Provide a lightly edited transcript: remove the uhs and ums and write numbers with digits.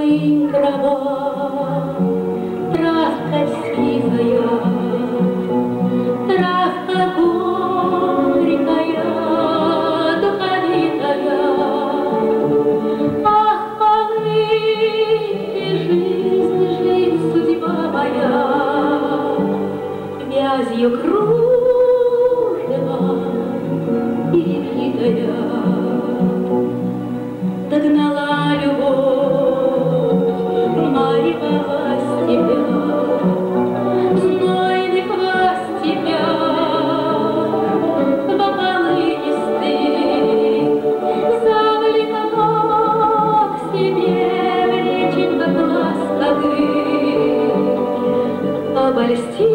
Полынь, трава, травка сизая, травка горькая, духовитая. Ах, полынь, жизнь, жизнь, судьба моя, вязью кружева перевитая. Догнала любовь, маевалась тебя, знойный квас тебя, по полынисты, завлекла к себе в реченька ласковых, обольсти.